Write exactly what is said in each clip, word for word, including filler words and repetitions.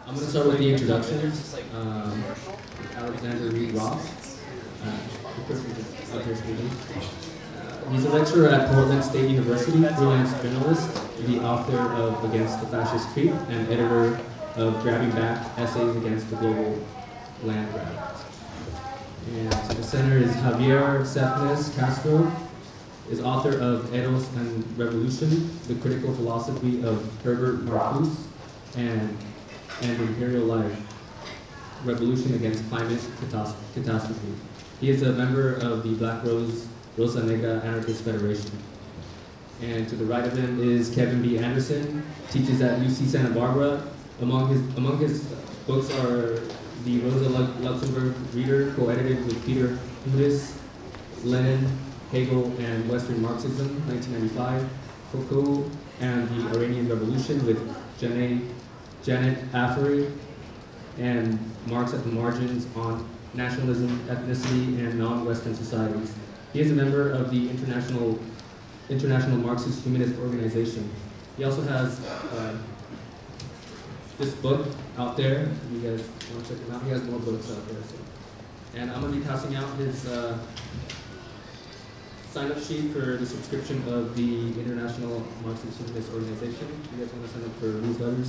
I'm going to start with the introduction. Um, Alexander Reid Ross, uh, the person who's up here speaking. Uh, he's a lecturer at Portland State University, freelance journalist, the author of Against the Fascist Creep, and editor of Grabbing Back, Essays Against the Global Land Grab. And to the center is Javier Sethness Castro, is author of Eros and Revolution, the critical philosophy of Herbert Marcuse, and, and Imperial Life, Revolution Against Climate Catastrophe. He is a member of the Black Rose Rosa Negra Anarchist Federation. And to the right of him is Kevin B. Anderson, teaches at U C Santa Barbara. Among his, among his books are the Rosa Luxemburg Reader, co-edited with Peter Budis, Lenin, Hegel, and Western Marxism, nineteen ninety-five, Foucault, and the Iranian Revolution with Janet, Janet Afary, and Marx at the Margins on Nationalism, Ethnicity, and Non-Western Societies. He is a member of the International, International Marxist Humanist Organization. He also has uh, this book out there. You guys want to check him out? He has more books out there. So. And I'm going to be passing out his uh, sign-up sheet for the subscription of the International Marxist Humanist Organization. You guys want to sign up for newsletters?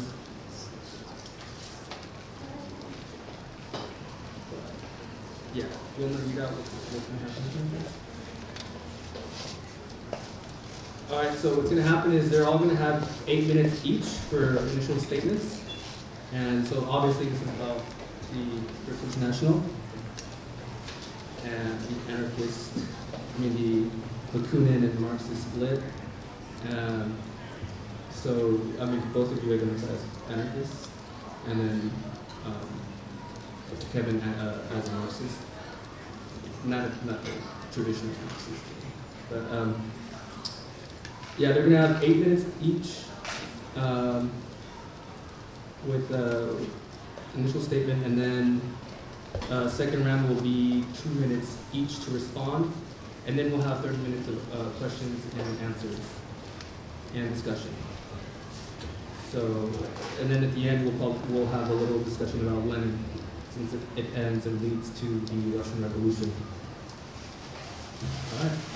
Yeah, you want to read out what's going to happen? All right, so what's going to happen is they're all going to have eight minutes each for initial statements. And so obviously this is about the First International and the anarchist, I mean the Bakunin and Marxist split. Um, so, I mean, both of you are going to as anarchists, and then um, Kevin uh, as a Marxist. Not, a, not the traditional Marxist, but um, yeah, they're going to have eight minutes each. Um, with uh, initial statement, and then uh, second round will be two minutes each to respond, and then we'll have thirty minutes of uh, questions and answers and discussion. So, and then at the end we'll probably, we'll have a little discussion about Lenin, since it, it ends and leads to the Russian Revolution. All right.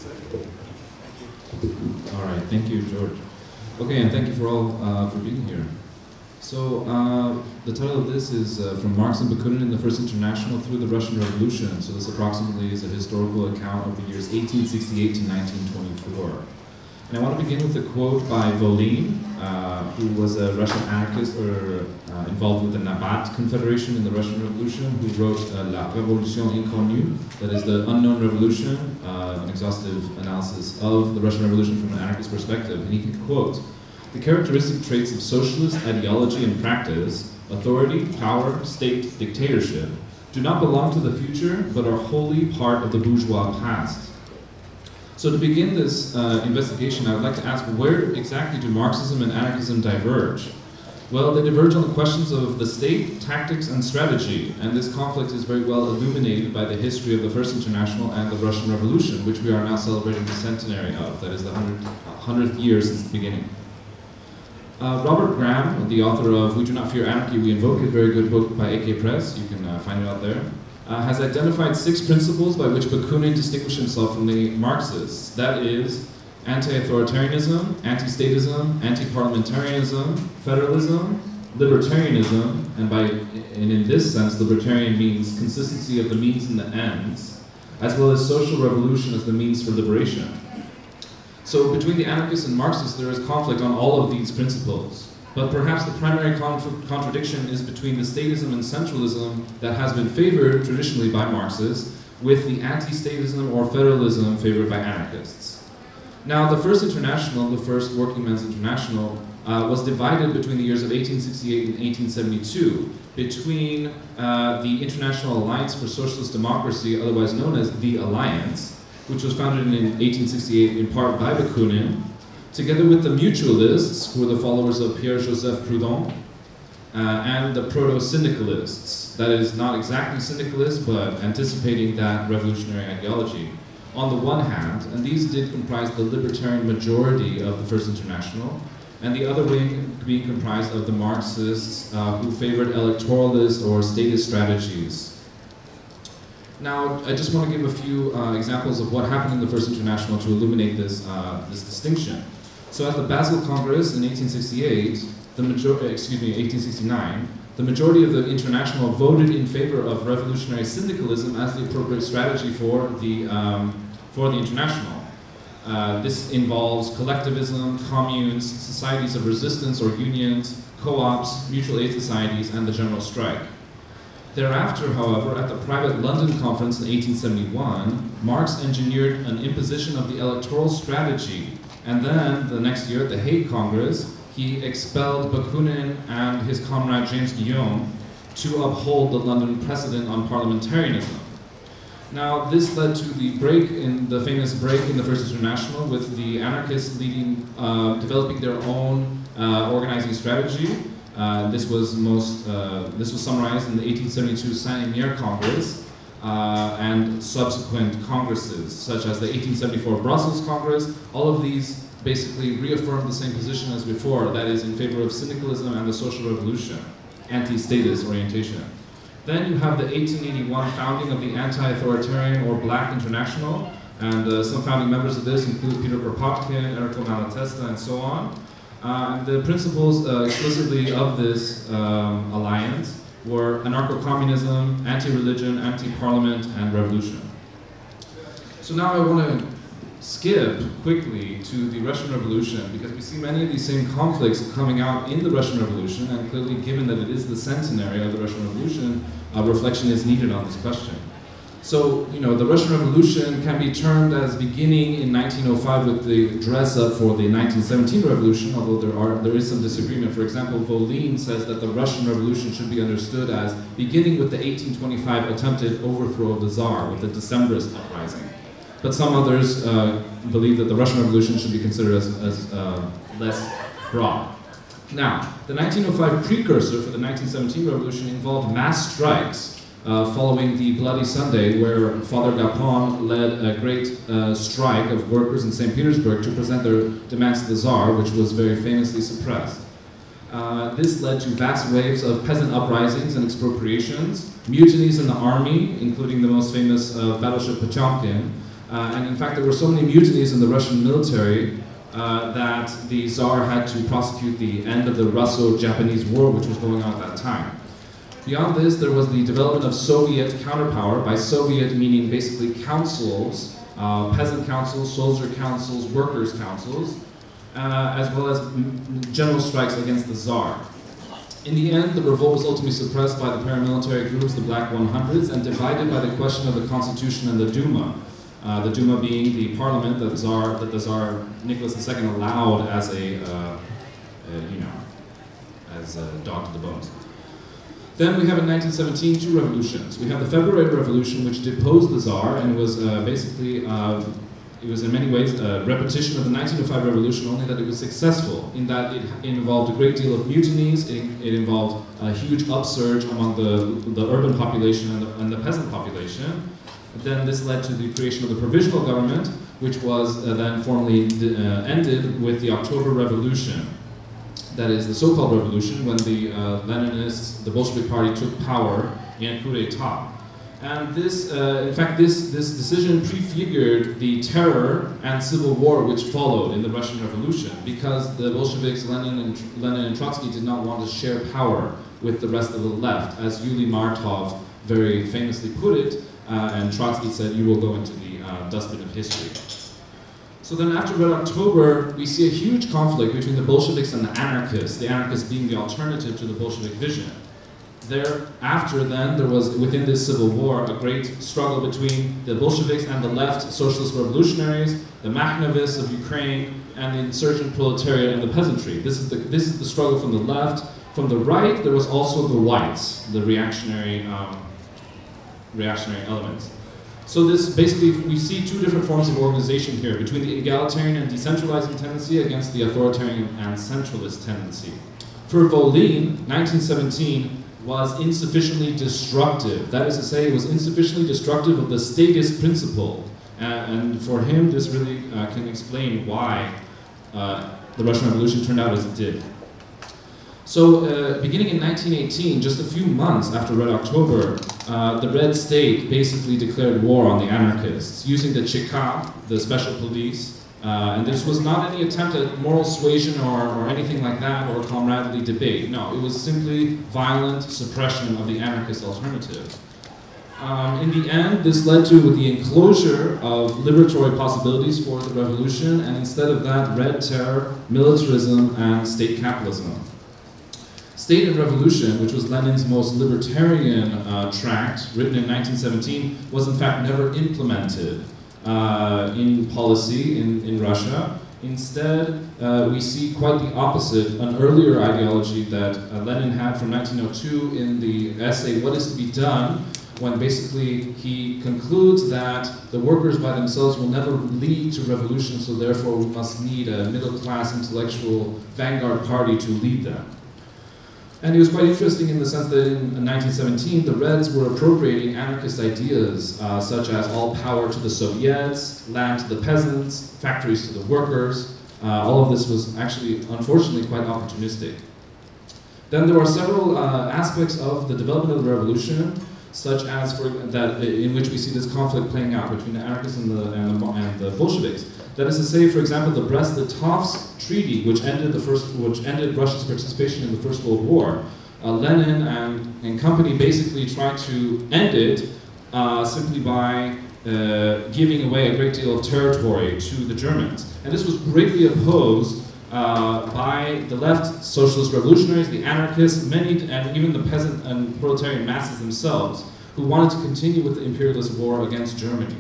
All right. Thank you, George. Okay, and thank you for all uh, for being here. So, uh, the title of this is uh, From Marx and Bakunin in the First International Through the Russian Revolution. So this approximately is a historical account of the years eighteen sixty-eight to nineteen twenty-four. And I want to begin with a quote by Volin, uh, who was a Russian anarchist or uh, involved with the Nabat Confederation in the Russian Revolution, who wrote uh, La Révolution Inconnue, that is the unknown revolution, uh, an exhaustive analysis of the Russian Revolution from an anarchist perspective. And he can quote, "The characteristic traits of socialist ideology and practice, authority, power, state, dictatorship, do not belong to the future, but are wholly part of the bourgeois past." So to begin this uh, investigation, I would like to ask, where exactly do Marxism and anarchism diverge? Well, they diverge on the questions of the state, tactics, and strategy, and this conflict is very well illuminated by the history of the First International and the Russian Revolution, which we are now celebrating the centenary of, that is the hundredth year since the beginning. Uh, Robert Graham, the author of We Do Not Fear Anarchy, We Invoke, a very good book by A K Press, you can uh, find it out there, uh, has identified six principles by which Bakunin distinguished himself from the Marxists. That is anti-authoritarianism, anti-statism, anti-parliamentarianism, federalism, libertarianism, and by and in this sense, libertarian means consistency of the means and the ends, as well as social revolution as the means for liberation. So between the anarchists and Marxists, there is conflict on all of these principles. But perhaps the primary contra contradiction is between the statism and centralism that has been favored traditionally by Marxists with the anti-statism or federalism favored by anarchists. Now, the First International, the first Working Men's International, uh, was divided between the years of eighteen sixty-eight and eighteen seventy-two between uh, the International Alliance for Socialist Democracy, otherwise known as the Alliance, which was founded in eighteen sixty-eight in part by Bakunin, together with the Mutualists, who were the followers of Pierre-Joseph Proudhon, uh, and the Proto-Syndicalists, that is, not exactly syndicalists, but anticipating that revolutionary ideology, on the one hand, and these did comprise the libertarian majority of the First International, and the other wing being comprised of the Marxists uh, who favored electoralist or statist strategies. Now, I just want to give a few uh, examples of what happened in the First International to illuminate this, uh, this distinction. So at the Basel Congress in eighteen sixty-eight, the major excuse me, eighteen sixty-nine, the majority of the International voted in favor of revolutionary syndicalism as the appropriate strategy for the, um, for the International. Uh, this involves collectivism, communes, societies of resistance or unions, co-ops, mutual aid societies, and the general strike. Thereafter, however, at the private London conference in eighteen seventy-one, Marx engineered an imposition of the electoral strategy, and then, the next year at the Hague Congress, he expelled Bakunin and his comrade James Guillaume to uphold the London precedent on parliamentarism. Now, this led to the break in the famous break in the First International, with the anarchists leading, uh, developing their own uh, organizing strategy. Uh, this was most, uh, this was summarized in the eighteen seventy-two Saint-Imier Congress uh, and subsequent congresses, such as the eighteen seventy-four Brussels Congress. All of these basically reaffirmed the same position as before, that is, in favor of syndicalism and the social revolution, anti-statist orientation. Then you have the eighteen eighty-one founding of the Anti-Authoritarian or Black International, and uh, some founding members of this include Peter Kropotkin, Errico Malatesta, and so on. Uh, and the principles uh, explicitly of this um, alliance were anarcho-communism, anti-religion, anti-parliament, and revolution. So now I want to skip quickly to the Russian Revolution, because we see many of these same conflicts coming out in the Russian Revolution, and clearly, given that it is the centenary of the Russian Revolution, uh, reflection is needed on this question. So, you know, the Russian Revolution can be termed as beginning in nineteen oh five with the dress-up for the nineteen seventeen revolution, although there are there is some disagreement. For example, Volin says that the Russian Revolution should be understood as beginning with the eighteen twenty-five attempted overthrow of the Tsar, with the Decembrist uprising. But some others uh, believe that the Russian Revolution should be considered as, as uh, less broad. Now, the nineteen oh five precursor for the nineteen seventeen revolution involved mass strikes uh, following the Bloody Sunday, where Father Gapon led a great uh, strike of workers in Saint Petersburg to present their demands to the Tsar, which was very famously suppressed. Uh, this led to vast waves of peasant uprisings and expropriations, mutinies in the army, including the most famous uh, battleship Potemkin. Uh, and in fact, there were so many mutinies in the Russian military uh, that the Tsar had to prosecute the end of the Russo-Japanese War, which was going on at that time. Beyond this, there was the development of Soviet counterpower, by Soviet meaning basically councils, uh, peasant councils, soldier councils, workers' councils, uh, as well as general strikes against the Tsar. In the end, the revolt was ultimately suppressed by the paramilitary groups, the Black one hundreds, and divided by the question of the Constitution and the Duma. Uh, the Duma being the parliament that, Tsar, that the Tsar Nicholas the Second allowed as a, uh, uh, you know, as a dog to the bones. Then we have in nineteen seventeen two revolutions. We have the February Revolution, which deposed the Tsar and was uh, basically, uh, it was in many ways a repetition of the nineteen oh five revolution, only that it was successful in that it involved a great deal of mutinies, it, it involved a huge upsurge among the, the urban population and the, and the peasant population. Then this led to the creation of the provisional government, which was uh, then formally uh, ended with the October Revolution. That is the so-called revolution, when the uh, Leninists, the Bolshevik Party, took power in a coup d'etat. And this, uh, in fact, this, this decision prefigured the terror and civil war which followed in the Russian Revolution, because the Bolsheviks, Lenin and, Lenin and Trotsky, did not want to share power with the rest of the left, as Yuli Martov very famously put it, uh, and Trotsky said, "You will go into the uh, dustbin of history." So then after Red October, we see a huge conflict between the Bolsheviks and the anarchists, the anarchists being the alternative to the Bolshevik vision. Thereafter then, there was, within this civil war, a great struggle between the Bolsheviks and the left socialist revolutionaries, the Makhnovists of Ukraine, and the insurgent proletariat and the peasantry. This is the, this is the struggle from the left. From the right, there was also the whites, the reactionary, um, reactionary elements. So this basically, we see two different forms of organization here, between the egalitarian and decentralizing tendency against the authoritarian and centralist tendency. For Volin, nineteen seventeen was insufficiently destructive. That is to say, it was insufficiently destructive of the statist principle. Uh, and for him, this really uh, can explain why uh, the Russian Revolution turned out as it did. So, uh, beginning in nineteen eighteen, just a few months after Red October, uh, the Red State basically declared war on the anarchists, using the Cheka, the special police, uh, and this was not any attempt at moral suasion or, or anything like that, or comradely debate. No, it was simply violent suppression of the anarchist alternative. Um, in the end, this led to the enclosure of liberatory possibilities for the revolution, and instead of that, red terror, militarism, and state capitalism. State and Revolution, which was Lenin's most libertarian uh, tract, written in nineteen seventeen, was in fact never implemented uh, in policy in, in Russia. Instead, uh, we see quite the opposite, an earlier ideology that uh, Lenin had from nineteen oh two in the essay, What is to be Done?, when basically he concludes that the workers by themselves will never lead to revolution, so therefore we must need a middle-class intellectual vanguard party to lead them. And it was quite interesting in the sense that in nineteen seventeen, the Reds were appropriating anarchist ideas uh, such as all power to the Soviets, land to the peasants, factories to the workers. Uh, all of this was actually, unfortunately, quite opportunistic. Then there are several uh, aspects of the development of the revolution, such as for that in which we see this conflict playing out between the anarchists and the, and the, and the Bolsheviks. That is to say, for example, the Brest-Litovsk Treaty, which ended the first, which ended Russia's participation in the First World War. Uh, Lenin and, and company basically tried to end it uh, simply by uh, giving away a great deal of territory to the Germans, and this was greatly opposed uh, by the left socialist revolutionaries, the anarchists, many, and even the peasant and proletarian masses themselves, who wanted to continue with the imperialist war against Germany.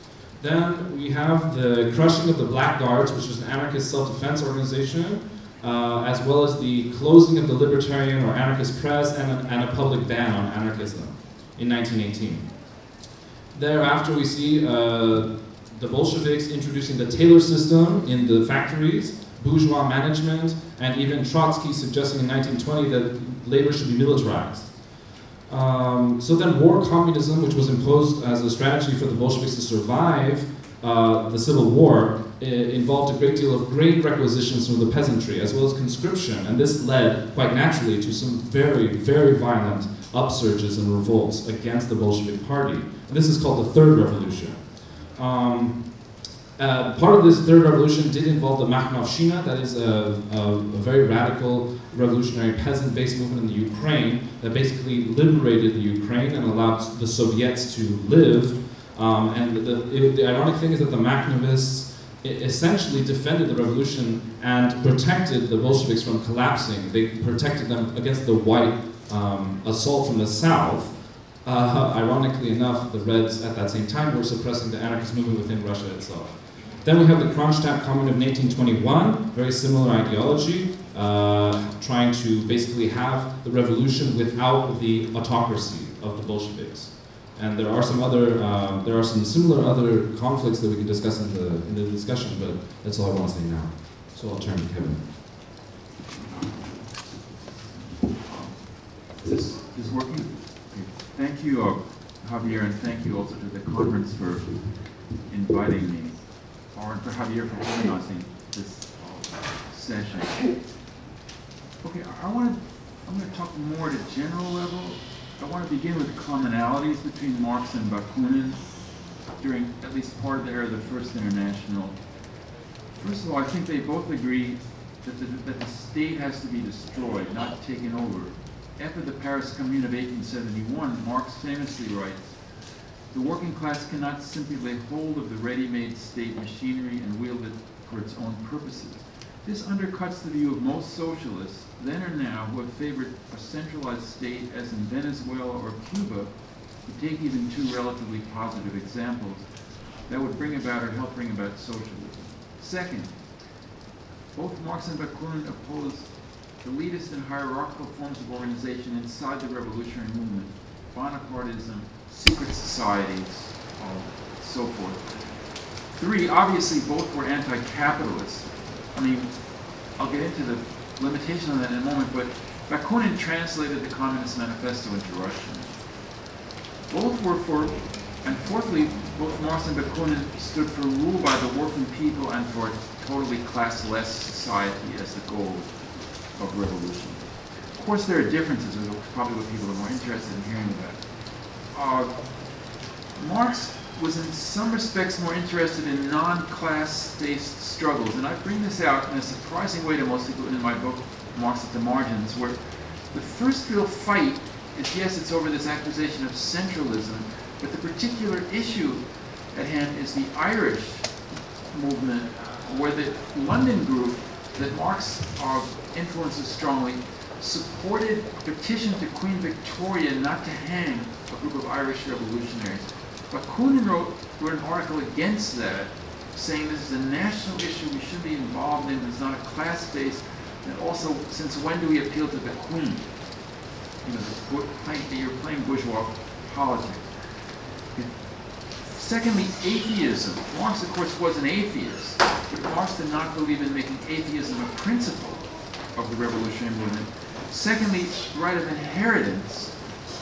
Then we have the crushing of the Black Guards, which was an anarchist self-defense organization, uh, as well as the closing of the libertarian or anarchist press and a, and a public ban on anarchism in nineteen eighteen. Thereafter we see uh, the Bolsheviks introducing the Taylor system in the factories, bourgeois management, and even Trotsky suggesting in nineteen twenty that labor should be militarized. Um, so then war communism, which was imposed as a strategy for the Bolsheviks to survive uh, the Civil War, involved a great deal of grain requisitions from the peasantry, as well as conscription, and this led, quite naturally, to some very, very violent upsurges and revolts against the Bolshevik party. And this is called the Third Revolution. Um, Uh, part of this third revolution did involve the Makhnovshchina, that is a, a, a very radical revolutionary peasant-based movement in the Ukraine that basically liberated the Ukraine and allowed the Soviets to live. Um, and the, it, the ironic thing is that the Makhnovists essentially defended the revolution and protected the Bolsheviks from collapsing. They protected them against the white um, assault from the south. Uh, ironically enough, the Reds at that same time were suppressing the anarchist movement within Russia itself. Then we have the Kronstadt Commune of nineteen twenty-one, very similar ideology, uh, trying to basically have the revolution without the autocracy of the Bolsheviks. And there are some other, uh, there are some similar other conflicts that we can discuss in the, in the discussion, but that's all I want to say now. So I'll turn to Kevin. Is this, is this working? Thank you, uh, Javier, and thank you also to the conference for inviting me, or for Javier for organizing this uh, session. Okay, I want to, I'm going to talk more at a general level. I want to begin with commonalities between Marx and Bakunin during at least part of the era of the First International. First of all, I think they both agree that the, that the state has to be destroyed, not taken over. After the Paris Commune of eighteen seventy-one, Marx famously writes, "The working class cannot simply lay hold of the ready-made state machinery and wield it for its own purposes." This undercuts the view of most socialists, then or now, who have favored a centralized state, as in Venezuela or Cuba, to take even two relatively positive examples, that would bring about or help bring about socialism. Second, both Marx and Bakunin oppose the elitist and hierarchical forms of organization inside the revolutionary movement, Bonapartism, secret societies, and so forth. Three, obviously both were anti-capitalist. I mean, I'll get into the limitation of that in a moment, but Bakunin translated the Communist Manifesto into Russian. Both were for, and fourthly, both Marx and Bakunin stood for rule by the working people and for totally classless society as the goal of revolution. Of course, there are differences, which is probably what people are more interested in hearing about. Uh, Marx was in some respects more interested in non-class-based struggles, and I bring this out in a surprising way to most people in my book, Marx at the Margins, where the first real fight is, yes, it's over this accusation of centralism, but the particular issue at hand is the Irish movement, where the London group that Marx uh, influences strongly supported a petition to Queen Victoria not to hang a group of Irish revolutionaries. Bakunin wrote, wrote an article against that, saying this is a national issue we should be involved in, it's not a class-based, and also, since when do we appeal to the Queen? You know, the, playing, you're playing bourgeois politics. Secondly, atheism. Marx, of course, was an atheist, but Marx did not believe in making atheism a principle of the revolutionary movement. Secondly, right of inheritance.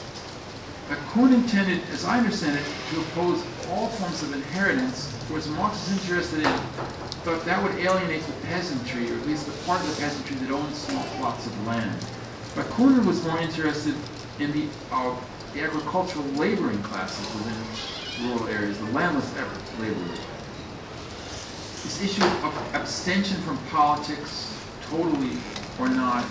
Bakunin tended, as I understand it, to oppose all forms of inheritance, whereas Marx was interested in, thought that would alienate the peasantry, or at least the part of the peasantry that owned small plots of land. Bakunin was more interested in the, uh, the agricultural laboring classes within rural areas, the landless laborers. This issue of abstention from politics, totally or not,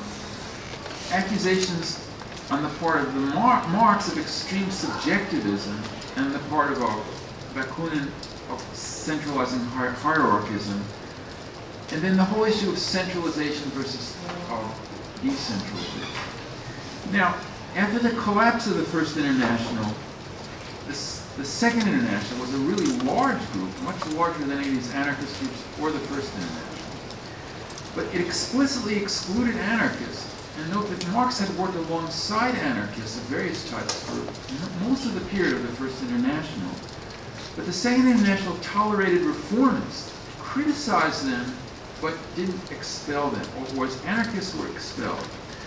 accusations on the part of the Mar Marx of extreme subjectivism and the part of uh, Bakunin of centralizing hier hierarchism, and then the whole issue of centralization versus uh, decentralization. Now, after the collapse of the First International, this, the Second International was a really large group, much larger than any of these anarchist groups or the First International. But it explicitly excluded anarchists. And note that Marx had worked alongside anarchists of various types for most of the period of the First International. But the Second International tolerated reformists, criticized them, but didn't expel them, or whereas anarchists were expelled.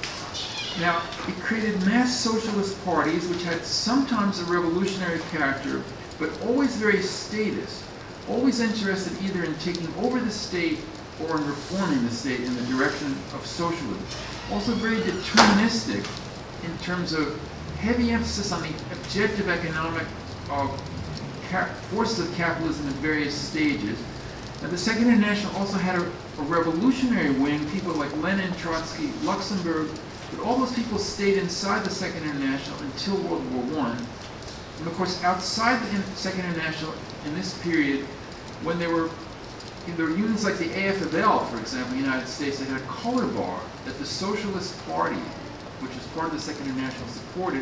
Now, it created mass socialist parties which had sometimes a revolutionary character, but always very statist, always interested either in taking over the state or in reforming the state in the direction of socialism. Also very deterministic in terms of heavy emphasis on the objective economic uh, forces of capitalism at various stages. And the Second International also had a, a revolutionary wing, people like Lenin, Trotsky, Luxemburg, but all those people stayed inside the Second International until World War One. And of course, outside the Second International, in this period, when there were there were unions like the A F L, for example, in the United States, that had a color bar that the Socialist Party, which is part of the Second International, supported,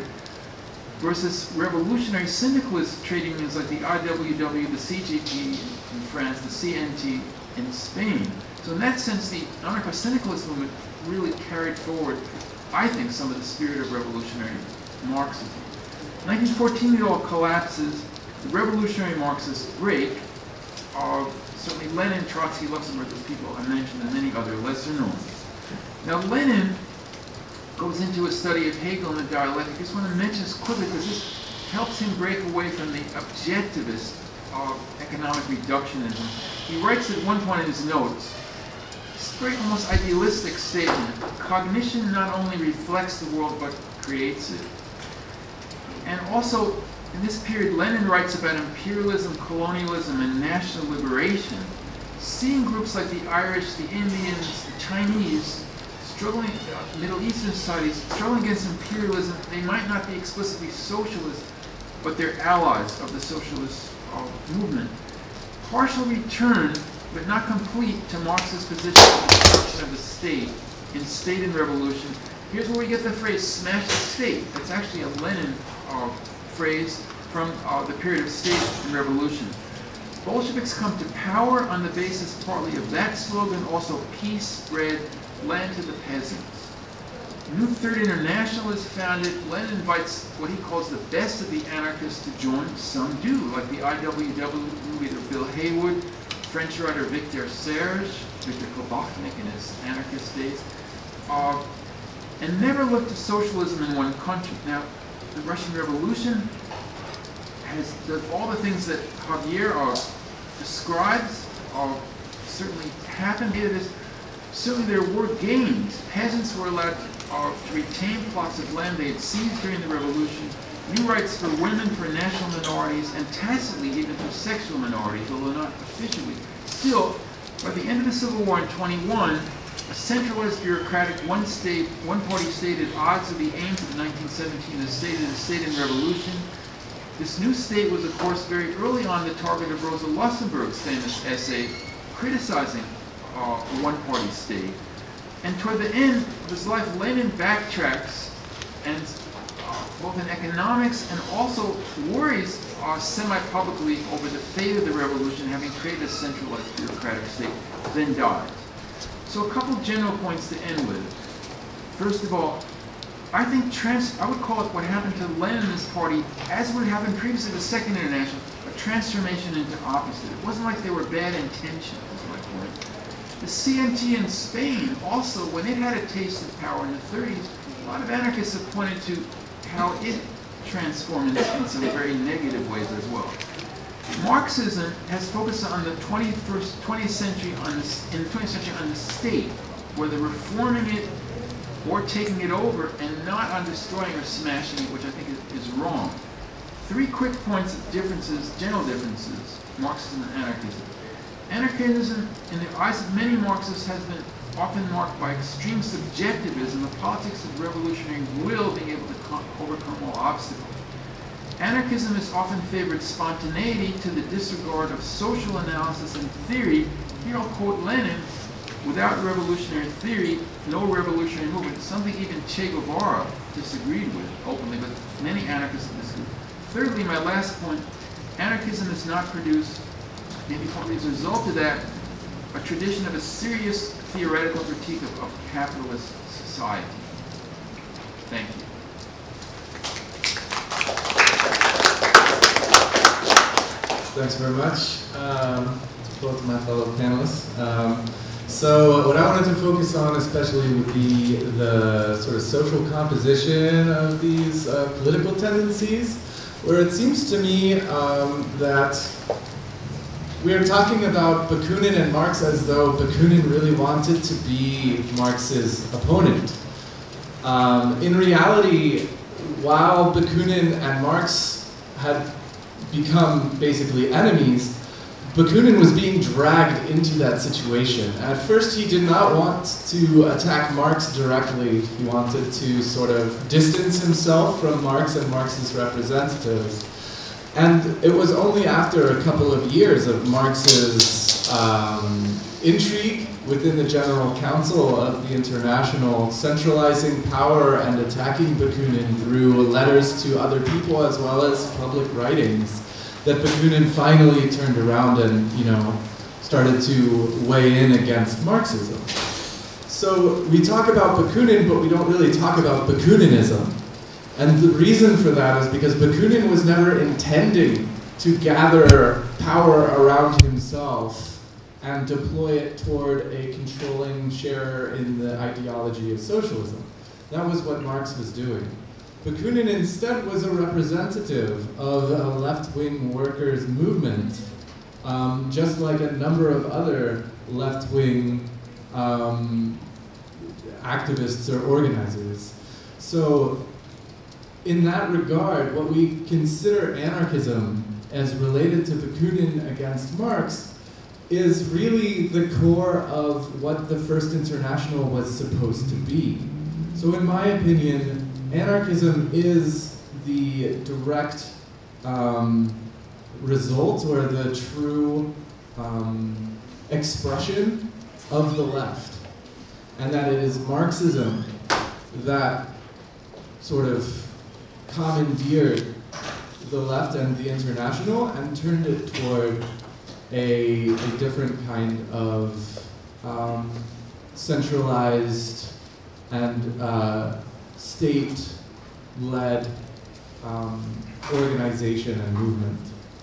versus revolutionary syndicalist trade unions like the I W W, the C G T in France, the C N T in Spain. So in that sense, the anarcho-syndicalist movement really carried forward, I think, some of the spirit of revolutionary Marxism. In nineteen fourteen, it all collapses. The revolutionary Marxists break. Uh, certainly Lenin, Trotsky, Luxemburg, those people I mentioned, and many other lesser known. Now Lenin goes into a study of Hegel and the dialectic. I just want to mention this quickly because this helps him break away from the objectivist of economic reductionism. He writes at one point in his notes, it's a very almost idealistic statement. Cognition not only reflects the world but creates it. And also, in this period, Lenin writes about imperialism, colonialism, and national liberation, seeing groups like the Irish, the Indians, the Chinese, struggling, uh, Middle Eastern societies, struggling against imperialism. They might not be explicitly socialist, but they're allies of the socialist uh, movement. Partial return, but not complete, to Marx's position of the destruction of the state in State and Revolution. Here's where we get the phrase, smash the state. That's actually a Lenin uh, phrase from uh, the period of State and Revolution. Bolsheviks come to power on the basis partly of that slogan, also peace, bread, land to the peasants. A new Third International is founded. Lenin invites what he calls the best of the anarchists to join. Some do, like the I W W leader Bill Haywood, French writer Victor Serge, Victor Kobachnik in his anarchist days, uh, and never looked to socialism in one country. Now, the Russian Revolution has does all the things that Javier uh, describes, uh, certainly happened. This, certainly there were gains. Peasants were allowed to, uh, to retain plots of land they had seized during the revolution, new rights for women, for national minorities, and tacitly even for sexual minorities, although not officially. Still, by the end of the Civil War in twenty-one, a centralized bureaucratic one-state, one-party state at odds with the aims of the nineteen seventeen state and the state in revolution. This new state was, of course, very early on the target of Rosa Luxemburg's famous essay criticizing uh, a one-party state. And toward the end of his life, Lenin backtracks and uh, both in economics and also worries uh, semi-publicly over the fate of the revolution, having created a centralized bureaucratic state, then died. So a couple general points to end with. First of all, I think trans I would call it what happened to Lenin and his party, as would happen previously to the Second International, a transformation into opposite. It wasn't like there were bad intentions, is my point. The C N T in Spain also, when it had a taste of power in the thirties, a lot of anarchists have pointed to how it transformed in some very negative ways as well. Marxism has focused on the twenty-first, twentieth century on the, in the twentieth century on the state, whether reforming it or taking it over, and not on destroying or smashing it, which I think is, is wrong. Three quick points of differences, general differences, Marxism and anarchism. Anarchism, in the eyes of many Marxists, has been often marked by extreme subjectivism, the politics of revolutionary will being able to overcome all obstacles. Anarchism has often favored spontaneity to the disregard of social analysis and theory. Here I'll quote Lenin, without revolutionary theory, no revolutionary movement, something even Che Guevara disagreed with openly, but many anarchists disagree. Thirdly, my last point, anarchism has not produced, maybe probably as a result of that, a tradition of a serious theoretical critique of, of capitalist society. Thank you. Thanks very much um, to both of my fellow panelists. Um, so what I wanted to focus on especially would be the sort of social composition of these uh, political tendencies, where it seems to me um, that we are talking about Bakunin and Marx as though Bakunin really wanted to be Marx's opponent. Um, in reality, while Bakunin and Marx had become basically enemies, Bakunin was being dragged into that situation. At first, he did not want to attack Marx directly. He wanted to sort of distance himself from Marx and Marx's representatives. And it was only after a couple of years of Marx's um, intrigue within the General Council of the International, centralizing power and attacking Bakunin through letters to other people as well as public writings, that Bakunin finally turned around and, you know, started to weigh in against Marxism. So we talk about Bakunin, but we don't really talk about Bakuninism. And the reason for that is because Bakunin was never intending to gather power around himself and deploy it toward a controlling share in the ideology of socialism. That was what Marx was doing. Bakunin instead was a representative of a left-wing workers' movement, um, just like a number of other left-wing um, activists or organizers. So in that regard, what we consider anarchism as related to Bakunin against Marx is really the core of what the First International was supposed to be. So in my opinion, anarchism is the direct um, result or the true um, expression of the left. And that it is Marxism that sort of commandeered the left and the International and turned it toward a, a different kind of um, centralized and uh, state-led um, organization and movement.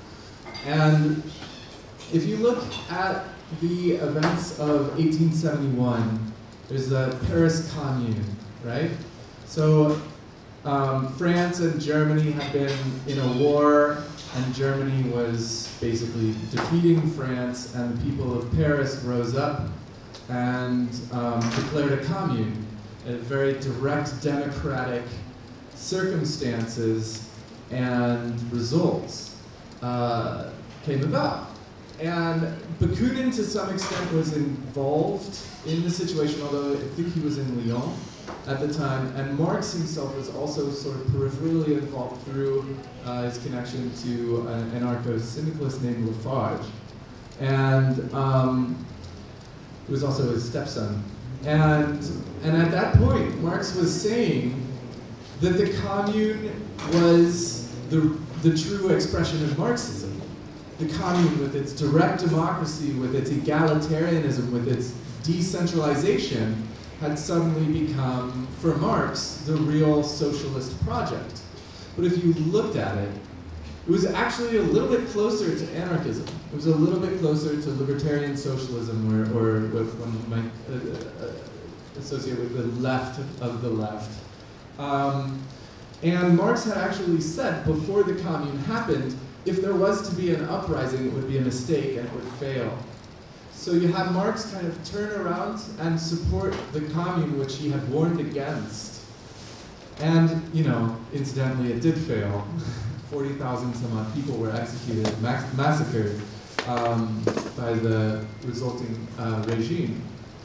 And if you look at the events of eighteen seventy-one, there's the Paris Commune, right? So um, France and Germany had been in a war, and Germany was basically defeating France, and the people of Paris rose up and um, declared a commune, a very direct democratic circumstances and results uh, came about. And Bakunin, to some extent, was involved in the situation, although I think he was in Lyon at the time. And Marx himself was also sort of peripherally involved through uh, his connection to an anarcho-syndicalist named Lafarge. And um, he was also his stepson. And, and at that point, Marx was saying that the commune was the, the true expression of Marxism. The commune, with its direct democracy, with its egalitarianism, with its decentralization, had suddenly become, for Marx, the real socialist project. But if you looked at it, it was actually a little bit closer to anarchism. It was a little bit closer to libertarian socialism, or, or what one might uh, uh, associate with the left of the left. Um, and Marx had actually said, before the commune happened, if there was to be an uprising, it would be a mistake and it would fail. So you have Marx kind of turn around and support the commune, which he had warned against. And, you know, incidentally, it did fail. forty thousand some odd people were executed, mass massacred um, by the resulting uh, regime.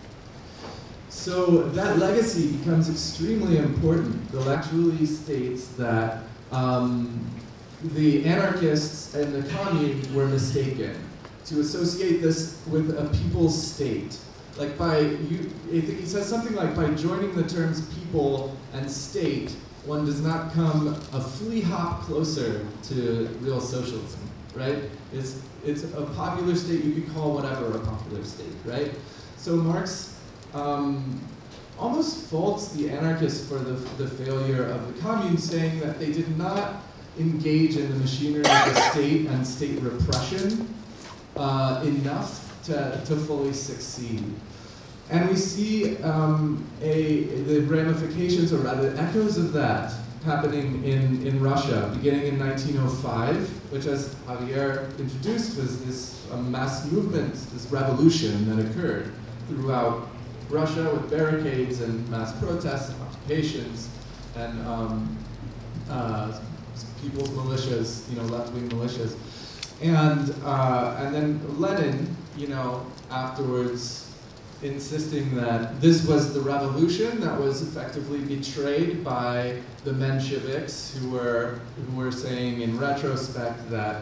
So that legacy becomes extremely important. The actually states that um, the anarchists and the commune were mistaken to associate this with a people's state. Like by, you, I think he says something like, by joining the terms people and state, one does not come a flea hop closer to real socialism, right? It's, it's a popular state, you could call whatever a popular state, right? So Marx um, almost faults the anarchists for the, the failure of the commune, saying that they did not engage in the machinery of the state and state repression uh, enough to, to fully succeed. And we see um, a, the ramifications, or rather echoes of that, happening in, in Russia, beginning in nineteen oh five, which, as Javier introduced, was this uh, mass movement, this revolution that occurred throughout Russia with barricades and mass protests and occupations and um, uh, people's militias, you know, left-wing militias. And, uh, and then Lenin, you know, afterwards insisting that this was the revolution that was effectively betrayed by the Mensheviks, who were, who were saying in retrospect that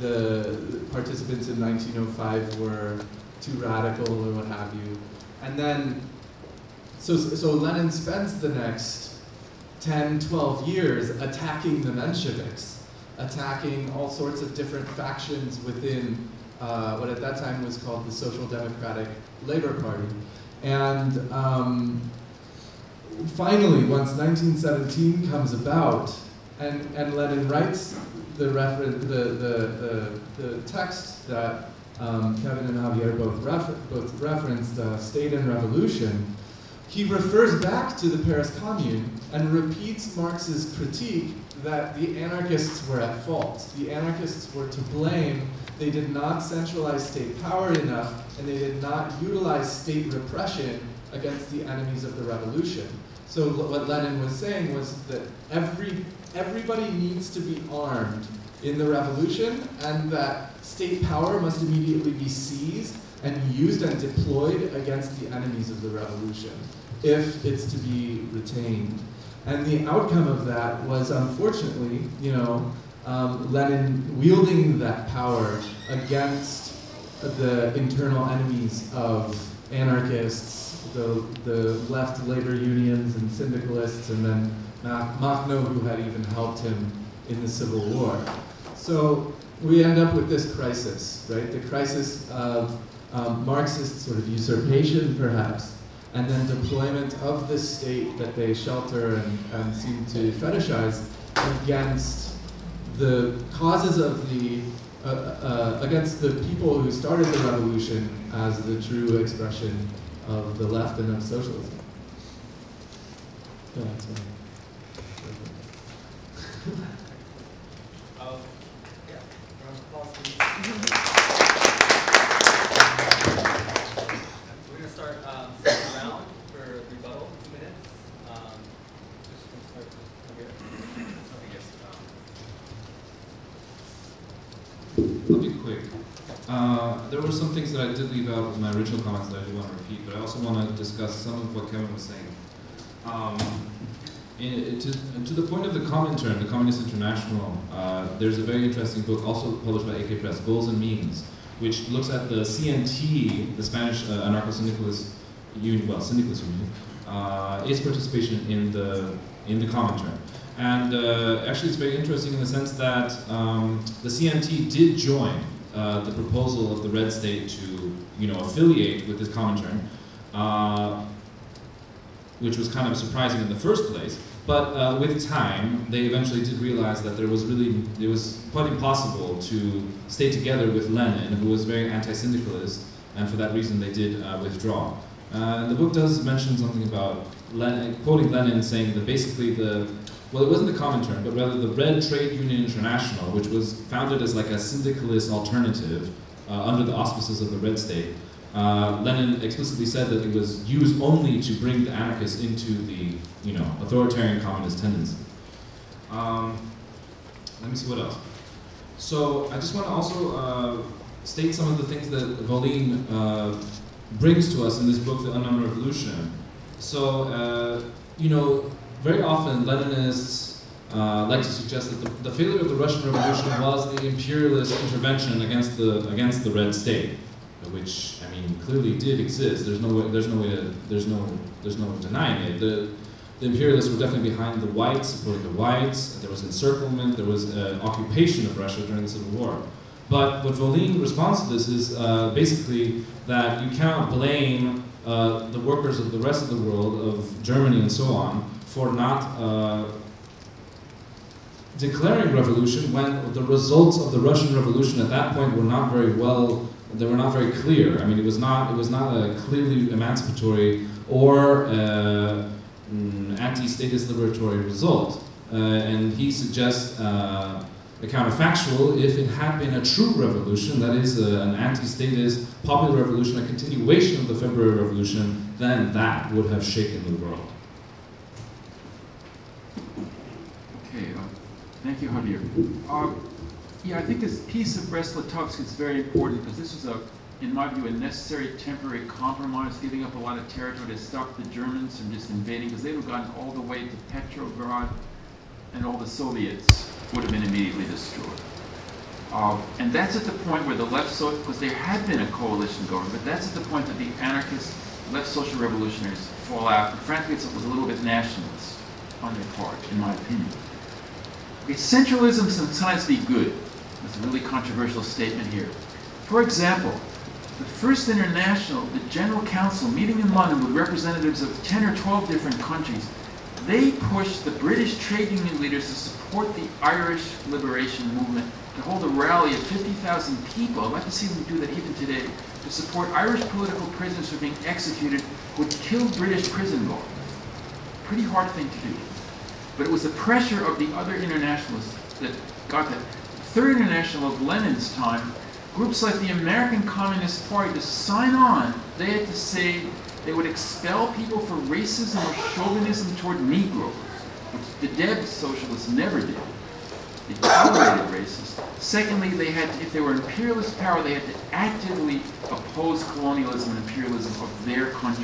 the participants in nineteen oh five were too radical or what have you. And then, so, so Lenin spends the next ten, twelve years attacking the Mensheviks, attacking all sorts of different factions within uh, what at that time was called the Social Democratic Labor Party. And um, finally, once nineteen seventeen comes about, and, and Lenin writes the, refer the, the, the, the text that um, Kevin and Javier both, refer both referenced, uh, State and Revolution, he refers back to the Paris Commune and repeats Marx's critique that the anarchists were at fault. The anarchists were to blame. They did not centralize state power enough, and they did not utilize state repression against the enemies of the revolution. So what Lenin was saying was that every, everybody needs to be armed in the revolution, and that state power must immediately be seized and used and deployed against the enemies of the revolution if it's to be retained. And the outcome of that was, unfortunately, you know, um, Lenin wielding that power against the internal enemies of anarchists, the, the left labor unions and syndicalists, and then Makhno, who had even helped him in the Civil War. So we end up with this crisis, right? The crisis of um, Marxist sort of usurpation, perhaps, and then deployment of this state that they shelter and, and seem to fetishize against the causes of the, uh, uh, against the people who started the revolution as the true expression of the left and of socialism. Yeah, that's right. Um, yeah, round of applause, please. We're going to start um, second round for rebuttal, two minutes. Um, just going to start with Javier. So I guess, um, I'll be quick. Uh, there were some things that I did leave out in my original comments that I do want to repeat, but I also want to discuss some of what Kevin was saying. Um, in, to, to the point of the Comintern, the Communist International, uh, there's a very interesting book also published by A K Press, Goals and Means, which looks at the C N T, the Spanish uh, anarcho-syndicalist union, well, syndicalist union, uh, its participation in the in the Comintern. And uh, actually, it's very interesting in the sense that um, the C N T did join uh, the proposal of the Red State to, you know, affiliate with this Comintern, uh, which was kind of surprising in the first place. But uh, with time, they eventually did realize that there was really, it was quite impossible to stay together with Lenin, who was very anti-syndicalist, and for that reason they did uh, withdraw. Uh, the book does mention something about Lenin, quoting Lenin, saying that basically the, well, it wasn't the Comintern, but rather the Red Trade Union International, which was founded as like a syndicalist alternative uh, under the auspices of the Red State. Uh, Lenin explicitly said that it was used only to bring the anarchists into the, you know, authoritarian communist tendency. Um, let me see what else. So I just want to also uh, state some of the things that Bakunin uh, brings to us in this book, The Unknown Revolution. So, uh, you know, very often Leninists uh, like to suggest that the, the failure of the Russian Revolution was the imperialist intervention against the against the Red State, which I mean clearly did exist. There's no way. There's no way to. There's no. There's no denying it. The, the imperialists were definitely behind the whites, supporting the whites. There was encirclement. There was uh, occupation of Russia during the Civil War. But what Bakunin responds to this is uh, basically that you cannot blame uh, the workers of the rest of the world, of Germany and so on, for not uh, declaring revolution when the results of the Russian Revolution at that point were not very well. They were not very clear. I mean, it was not. It was not a clearly emancipatory or uh, mm, anti-statist liberatory result. Uh, and he suggests uh, a counterfactual: if it had been a true revolution, that is, uh, an anti-statist popular revolution, a continuation of the February Revolution, then that would have shaken the world. Okay, uh, thank you, Javier. Uh, Yeah, I think this peace of Brest-Litovsk is very important because this was, a, in my view, a necessary temporary compromise, giving up a lot of territory to stop the Germans from just invading, because they would have gotten all the way to Petrograd, and all the Soviets would have been immediately destroyed. Uh, and that's at the point where the left, so because there had been a coalition government, but that's at the point that the anarchist left social revolutionaries fall out. And frankly, it was a little bit nationalist on their part, in my opinion. Okay, centralism can sometimes be good. That's a really controversial statement here. For example, the First International, the General Council, meeting in London with representatives of ten or twelve different countries, they pushed the British trade union leaders to support the Irish liberation movement, to hold a rally of fifty thousand people. I'd like to see them do that even today, to support Irish political prisoners who are being executed, who would kill British prison guards. Pretty hard thing to do. But it was the pressure of the other internationalists that got that. Third International of Lenin's time, groups like the American Communist Party, to sign on, they had to say they would expel people for racism or chauvinism toward Negroes, which the Deb socialists never did. They tolerated racists. Secondly, they had to, if they were imperialist power, they had to actively oppose colonialism and imperialism of their country.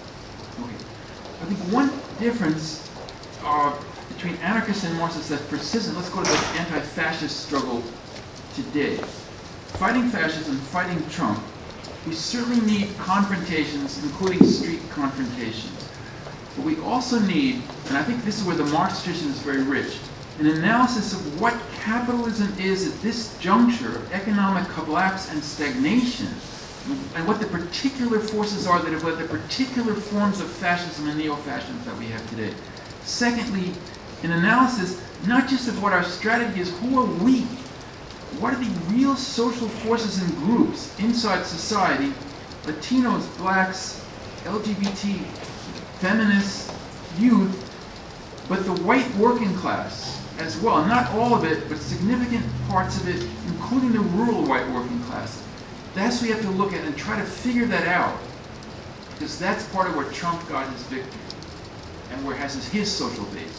Okay. I think one difference uh, between anarchists and Marxists that's persistent. Let's go to the anti-fascist struggle today. Fighting fascism, fighting Trump, we certainly need confrontations, including street confrontations. But we also need, and I think this is where the Marx tradition is very rich, an analysis of what capitalism is at this juncture of economic collapse and stagnation, and what the particular forces are that have led to particular forms of fascism and neo-fascism that we have today. Secondly, an analysis not just of what our strategy is, who are we? What are the real social forces and groups inside society, Latinos, blacks, L G B T, feminists, youth, but the white working class, as well. Not all of it, but significant parts of it, including the rural white working class. That's what you have to look at and try to figure that out. Because that's part of where Trump got his victory and where has his, his social base.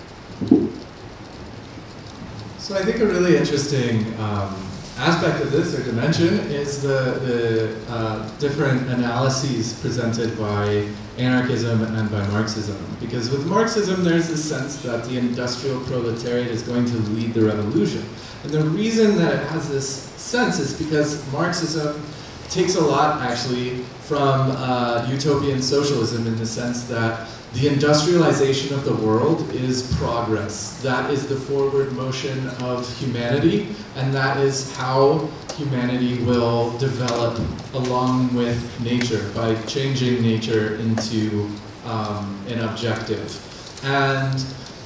So I think a really interesting um, aspect of this, or dimension, is the, the uh, different analyses presented by anarchism and by Marxism. Because with Marxism, there's this sense that the industrial proletariat is going to lead the revolution. And the reason that it has this sense is because Marxism takes a lot, actually, from uh, utopian socialism, in the sense that the industrialization of the world is progress. That is the forward motion of humanity, and that is how humanity will develop along with nature, by changing nature into um, an objective. And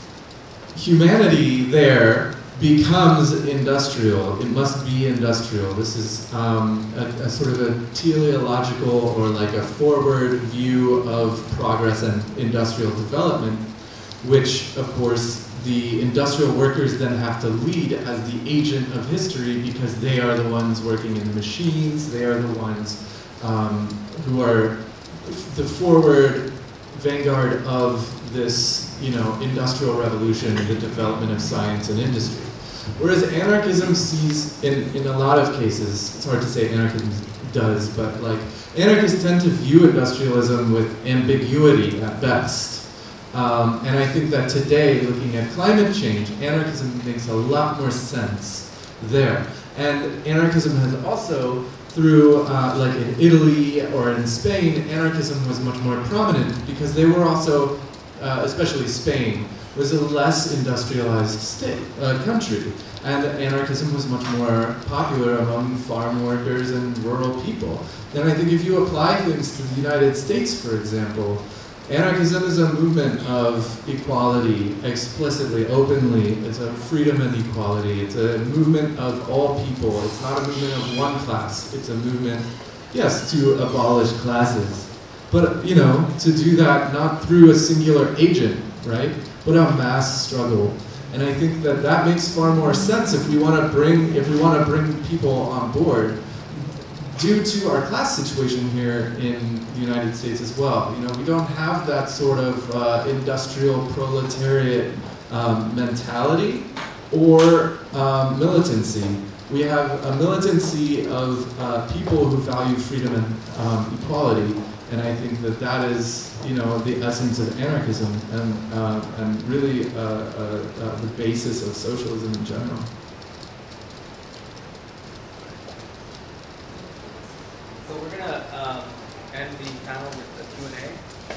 humanity there becomes industrial. It must be industrial. This is um, a, a sort of a teleological, or like a forward view of progress and industrial development, which, of course, the industrial workers then have to lead as the agent of history, because they are the ones working in the machines. They are the ones um, who are the forward vanguard of this, you know, industrial revolution, the development of science and industry. Whereas anarchism sees, in, in a lot of cases, it's hard to say anarchism does, but like, anarchists tend to view industrialism with ambiguity at best. Um, and I think that today, looking at climate change, anarchism makes a lot more sense there. And anarchism has also, through, uh, like in Italy or in Spain, anarchism was much more prominent because they were also, uh, especially Spain, was a less industrialized state, uh, country. And anarchism was much more popular among farm workers and rural people. And I think if you apply things to the United States, for example, anarchism is a movement of equality, explicitly, openly. It's a freedom and equality. It's a movement of all people. It's not a movement of one class. It's a movement, yes, to abolish classes. But, you know, to do that not through a singular agent, right? But a mass struggle. And I think that that makes far more sense if we want to bring, if we want to bring people on board, due to our class situation here in the United States as well. You know, we don't have that sort of uh, industrial proletariat um, mentality or um, militancy. We have a militancy of uh, people who value freedom and um, equality. And I think that that is, you know, the essence of anarchism, and, uh, and really uh, uh, uh, the basis of socialism in general. So we're going to um, end the panel with the Q and A.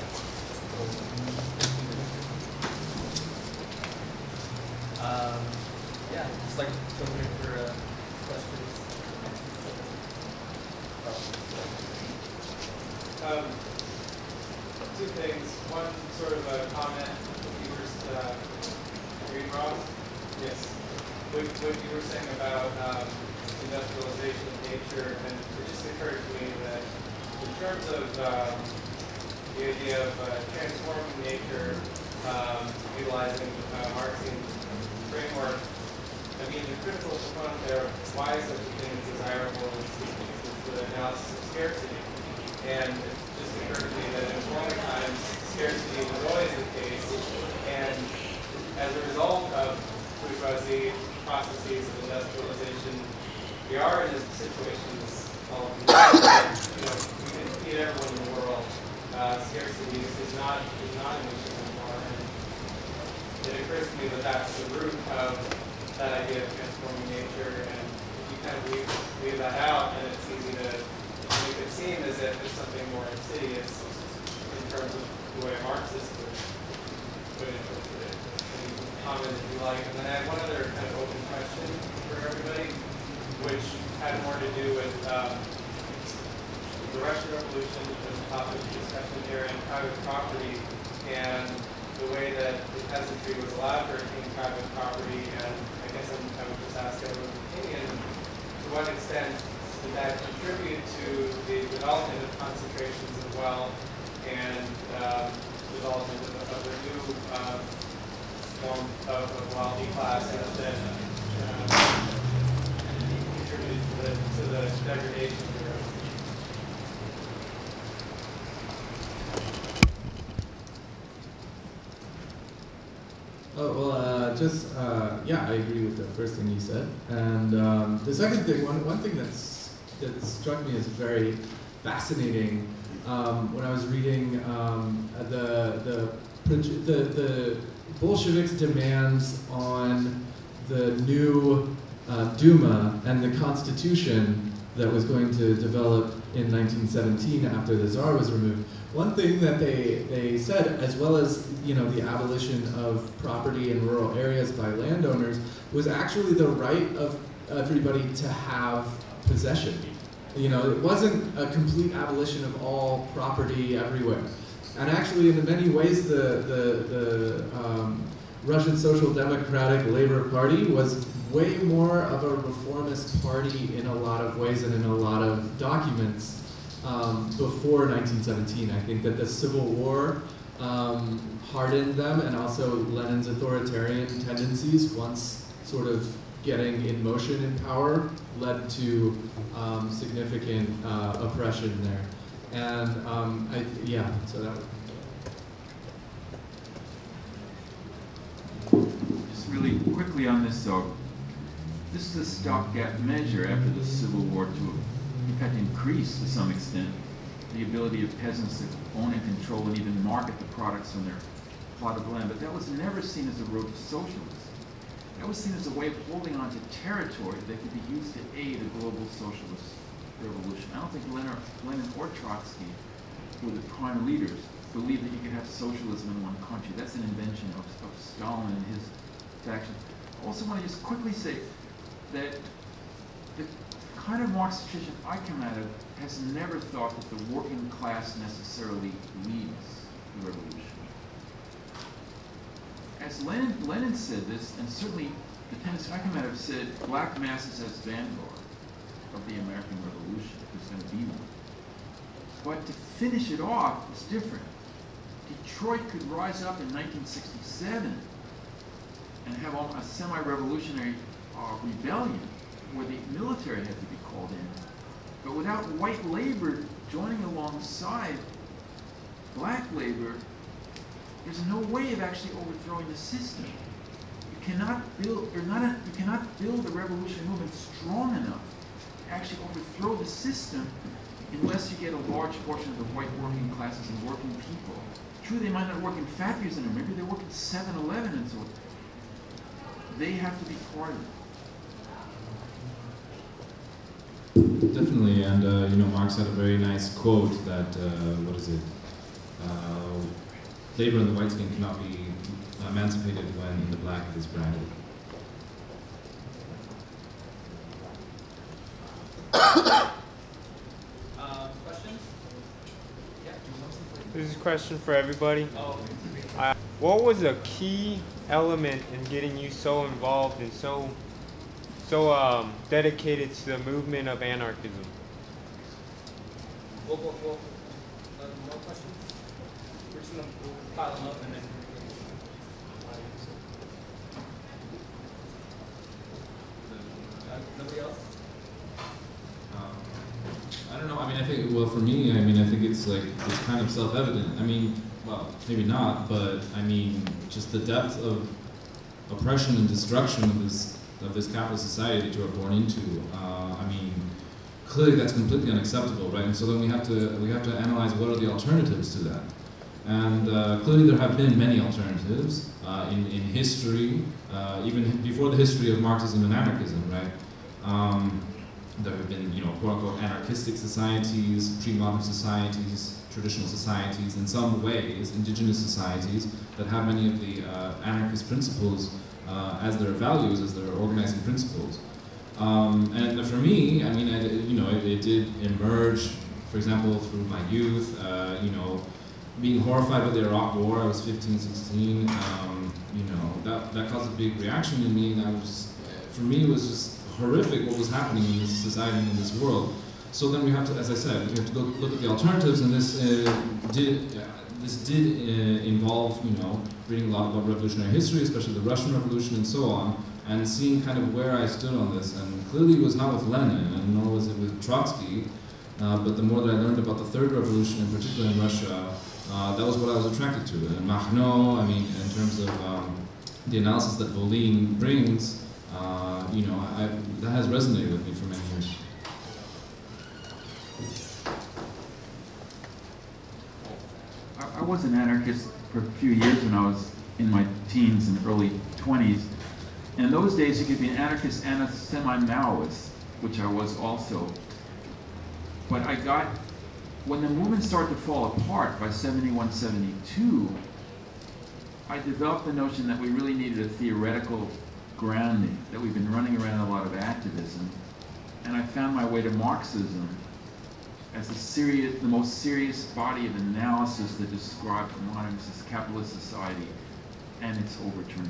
Um, yeah, just like to open it for uh, questions. Um, two things. One, sort of a comment. You were, uh, Reid Ross? Yes. What, what you were saying about um, industrialization of nature, and it just occurred to me that in terms of um, the idea of uh, transforming nature, um, utilizing uh, Marxian framework, I mean, the critical component there, why such a thing is desirable, is, is the analysis of scarcity. And it just occurred to me that in former times, scarcity was always the case, and as a result of bourgeoisie processes of industrialization, we are in a situation all of you know, we can feed everyone in the world. Uh, scarcity is not is not an issue anymore, and it occurs to me that that's the root of that idea of transforming nature. And if you kind of leave, leave that out, then it's easy to make it seem as if there's something more insidious in terms of the way Marxists would, would interpret it. And you can comment if you like. And then I have one other kind of open question for everybody, which had more to do with um, the Russian Revolution, as a topic of discussion here, and private property, and the way that the peasantry was allowed to retain private property. And I guess I'm, I would just ask everyone's opinion, to what extent did that contribute to the development of concentrations of wealth and um, development of, of the new um, form of a wealthy class that then uh, contributed to the, to the degradation of the revolution. Oh, well, uh, just, uh, yeah, I agree with the first thing you said. And um, the second thing, one, one thing that's, that struck me as very fascinating um, when I was reading um, the, the, the, the Bolsheviks' demands on the new uh, Duma and the constitution that was going to develop in nineteen seventeen after the Tsar was removed. One thing that they, they said, as well as you know the abolition of property in rural areas by landowners, was actually the right of everybody to have possession. You know, it wasn't a complete abolition of all property everywhere. And actually, in many ways, the, the, the um, Russian Social Democratic Labor Party was way more of a reformist party in a lot of ways and in a lot of documents um, before nineteen seventeen. I think that the Civil War um, hardened them, and also Lenin's authoritarian tendencies, once sort of getting in motion in power, led to um, significant uh, oppression there. And um, I, yeah, so that was. Just really quickly on this, though, this is a stopgap measure after the Civil War to, in fact, increase to some extent the ability of peasants to own and control and even market the products on their plot of land. But that was never seen as a road to socialism. That was seen as a way of holding on to territory that could be used to aid a global socialist revolution. I don't think Lenin, Lenin or Trotsky, who were the prime leaders, believed that you could have socialism in one country. That's an invention of, of Stalin and his faction. I also want to just quickly say that the kind of Marxist tradition I come out of has never thought that the working class necessarily leads the revolution. As Lenin, Lenin said this, and certainly the tendency I come out of said black masses as vanguard of the American Revolution, if there's going to be one. But to finish it off is different. Detroit could rise up in nineteen sixty-seven and have a semi-revolutionary uh, rebellion where the military had to be called in. But without white labor joining alongside black labor, there's no way of actually overthrowing the system. You cannot build, or not a, you cannot build a revolutionary movement strong enough to actually overthrow the system unless you get a large portion of the white working classes and working people. True, they might not work in factories anymore. Maybe they work at seven eleven and so on. They have to be part of it. Definitely, and uh, you know, Marx had a very nice quote that, uh, what is it? Uh, labor in the white skin cannot be emancipated when the black is branded. Um, questions? Yeah. This is a question for everybody. Oh, Uh, what was a key element in getting you so involved and so so um, dedicated to the movement of anarchism? We'll, we'll, we'll, uh, more questions? We're just going to we'll pile them up and then. Uh, nobody else? Um, I don't know, I mean, I think, well, for me, I mean, I think it's like, it's kind of self-evident. I mean, well, maybe not, but I mean, just the depth of oppression and destruction of this of this capitalist society that you are born into. Uh, I mean, clearly that's completely unacceptable, right? And so then we have to we have to analyze what are the alternatives to that. And uh, clearly there have been many alternatives uh, in in history, uh, even before the history of Marxism and anarchism, right? Um, there have been, you know, quote-unquote anarchistic societies, pre-modern societies, traditional societies, in some ways, indigenous societies that have many of the uh, anarchist principles uh, as their values, as their organizing principles. Um, and for me, I mean, I, you know, it, it did emerge, for example, through my youth, uh, you know, being horrified by the Iraq War. I was fifteen, sixteen, um, you know, that, that caused a big reaction in me, and I was, for me, it was just horrific what was happening in this society and in this world. So then we have to, as I said, we have to go look at the alternatives, and this uh, did, uh, this did uh, involve, you know, reading a lot about revolutionary history, especially the Russian Revolution and so on, and seeing kind of where I stood on this. And clearly it was not with Lenin, and nor was it with Trotsky, uh, but the more that I learned about the Third Revolution, in particular in Russia, uh, that was what I was attracted to. And Makhno, I mean, in terms of um, the analysis that Volin brings, uh, you know, I, that has resonated with me for many years. I was an anarchist for a few years when I was in my teens and early twenties. And in those days, you could be an anarchist and a semi-Maoist, which I was also. But I got, when the movement started to fall apart by seventy-one, seventy-two, I developed the notion that we really needed a theoretical grounding, that we've been running around a lot of activism. And I found my way to Marxism as the, serious, the most serious body of analysis that described a modern capitalist society and its overturning.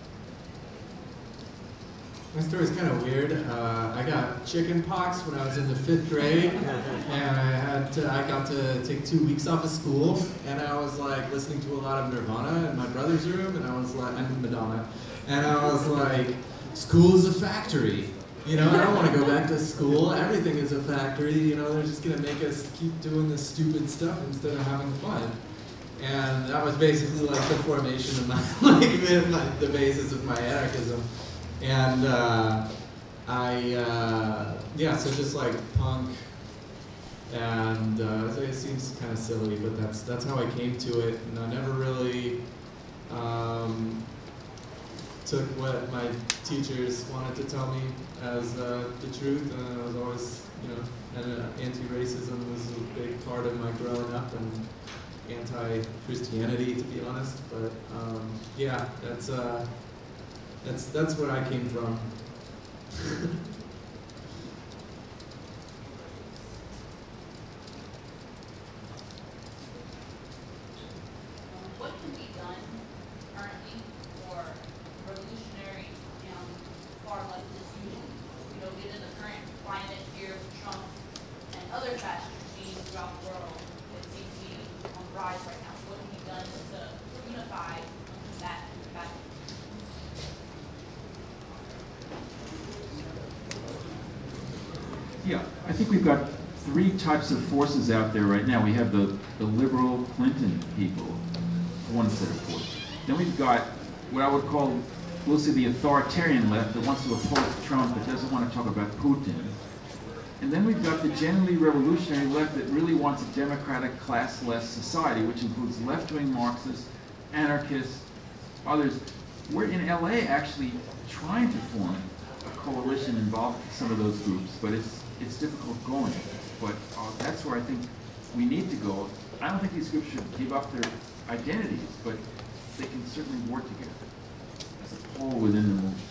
My story's kind of weird. Uh, I got chicken pox when I was in the fifth grade, and I had to, I got to take two weeks off of school, and I was like listening to a lot of Nirvana in my brother's room, and I was like, and Madonna, and I was like, school is a factory. You know, I don't want to go back to school. Everything is a factory. You know, they're just going to make us keep doing this stupid stuff instead of having fun. And that was basically like the formation of my, like, my, the basis of my anarchism. And uh, I, uh, yeah, so just like punk, and uh, it seems kind of silly, but that's that's how I came to it. And I never really um, took what my teachers wanted to tell me as uh, the truth, and I was always, you know, and uh, anti-racism was a big part of my growing up, and anti-Christianity, to be honest. But um, yeah, that's uh, that's that's where I came from. What can be done currently for revolutionary and far leftist union? You know, given the current climate here with Trump and other fascist regimes throughout the world that seem to be on the rise right now. What can be done to unify that battle? Yeah, I think we've got three types of forces out there right now. We have the, the liberal Clinton people, one set of forces. Then we've got what I would call loosely the authoritarian left that wants to oppose Trump but doesn't want to talk about Putin. And then we've got the generally revolutionary left that really wants a democratic, classless society, which includes left-wing Marxists, anarchists, others. We're in L A actually trying to form a coalition involving some of those groups, but it's it's difficult going. But uh, that's where I think we need to go. I don't think these groups should give up their identities, but they can certainly work together as a whole within the movement.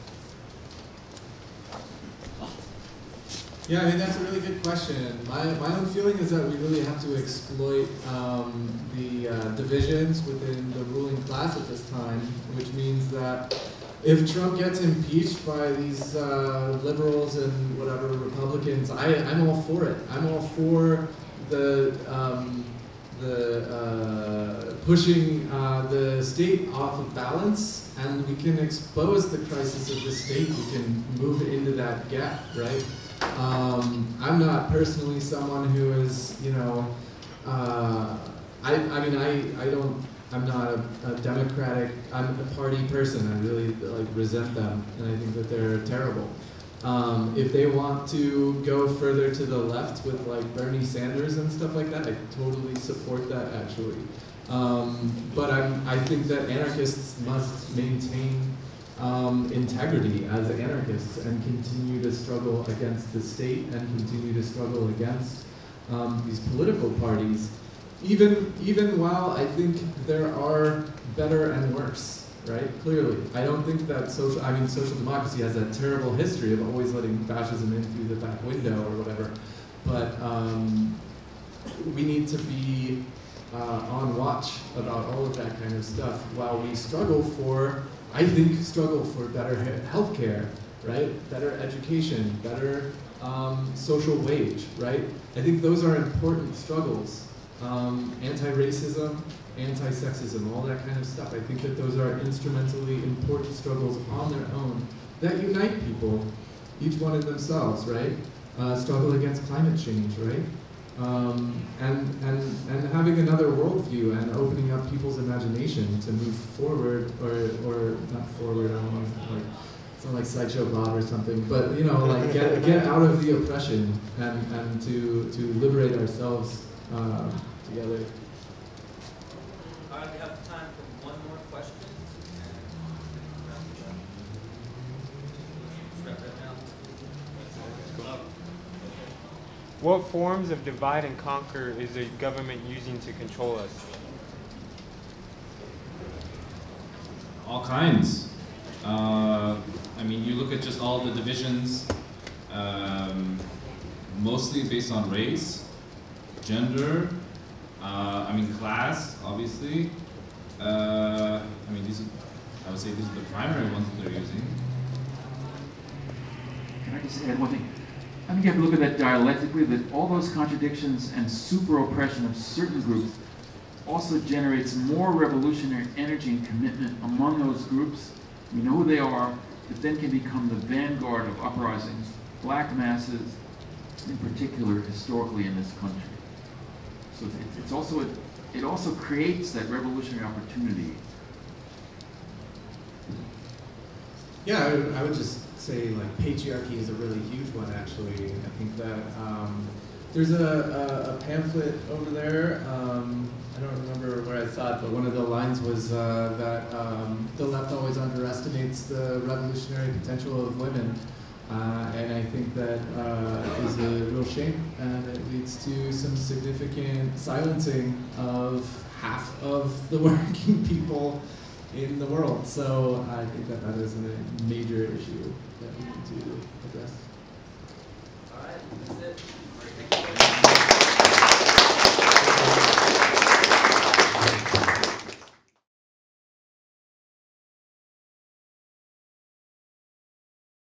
Yeah, I mean, that's a really good question. My, my own feeling is that we really have to exploit um, the uh, divisions within the ruling class at this time, which means that if Trump gets impeached by these uh, liberals and whatever Republicans, I, I'm all for it. I'm all for the, um, the uh, pushing uh, the state off of balance, and we can expose the crisis of the state. We can move into that gap, right? Um, I'm not personally someone who is, you know, uh, I, I mean, I, I don't, I'm not a, a democratic, I'm a party person. I really like resent them, and I think that they're terrible. Um, if they want to go further to the left with like Bernie Sanders and stuff like that, I totally support that actually. Um, but I'm, I think that anarchists must maintain Um, integrity as anarchists and continue to struggle against the state and continue to struggle against um, these political parties, even even while I think there are better and worse, right? Clearly, I don't think that social, I mean, social democracy has a terrible history of always letting fascism in through the back window or whatever, but um, we need to be uh, on watch about all of that kind of stuff while we struggle for I think struggle for better health care, right? Better education, better um, social wage, right? I think those are important struggles. um, anti-racism, anti-sexism, all that kind of stuff. I think that those are instrumentally important struggles on their own that unite people, each one in themselves, right? Uh, struggle against climate change, right? Um, and, and, and having another worldview and opening up people's imagination to move forward, or, or not forward, I don't know, like, it's not like Sideshow Bob or something, but you know, like get, get out of the oppression and, and to, to liberate ourselves uh, together. All right, we have time for one more question. What forms of divide and conquer is the government using to control us? All kinds. Uh, I mean, you look at just all the divisions, um, mostly based on race, gender, uh, I mean class, obviously. Uh, I mean, these are, I would say these are the primary ones that they're using. Can I just add one thing? I think you have to look at that dialectically, that all those contradictions and super oppression of certain groups also generates more revolutionary energy and commitment among those groups. We know who they are, that then can become the vanguard of uprisings, black masses, in particular, historically in this country. So it's, it's also, a, it also creates that revolutionary opportunity. Yeah, I would, I would just say like patriarchy is a really huge one actually. I think that um, there's a, a, a pamphlet over there, um, I don't remember where I saw it, but one of the lines was uh, that um, the left always underestimates the revolutionary potential of women. Uh, and I think that uh, is a real shame, and it leads to some significant silencing of half of the working people in the world. So I think that that is a major issue that we need to address. All right, that's it. Thank you.